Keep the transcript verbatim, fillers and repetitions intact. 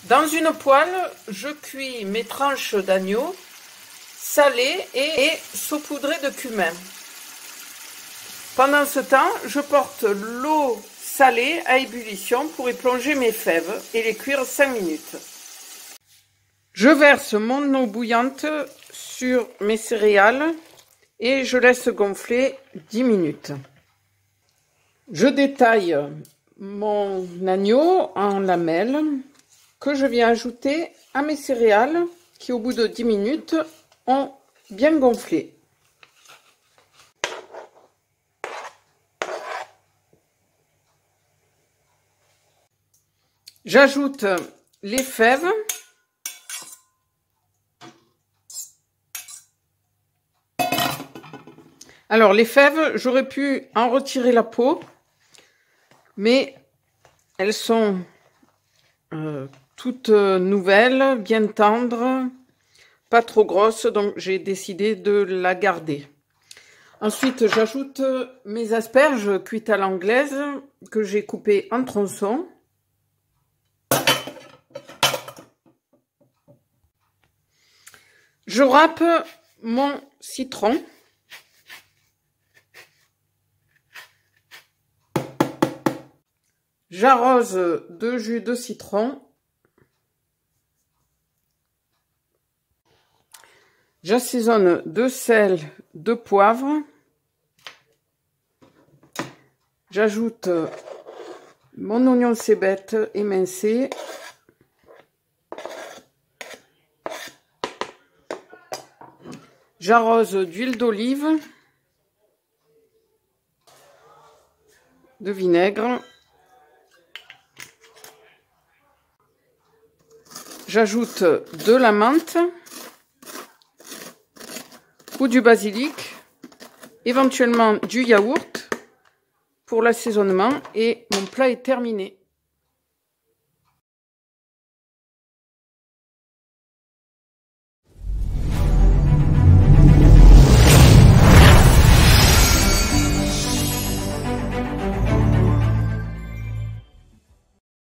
Dans une poêle, je cuis mes tranches d'agneau salées et, et saupoudrées de cumin. Pendant ce temps, je porte l'eau salée à ébullition pour y plonger mes fèves et les cuire cinq minutes. Je verse mon eau bouillante sur mes céréales et je laisse gonfler dix minutes. Je détaille mon agneau en lamelles que je viens ajouter à mes céréales qui au bout de dix minutes ont bien gonflé. J'ajoute les fèves. Alors les fèves, j'aurais pu en retirer la peau, mais elles sont euh, toutes nouvelles, bien tendres, pas trop grosses, donc j'ai décidé de la garder. Ensuite, j'ajoute mes asperges cuites à l'anglaise que j'ai coupées en tronçons. Je râpe mon citron. J'arrose de jus de citron. J'assaisonne de sel, de poivre. J'ajoute mon oignon cébette émincé. J'arrose d'huile d'olive, de vinaigre. J'ajoute de la menthe ou du basilic, éventuellement du yaourt pour l'assaisonnement et mon plat est terminé.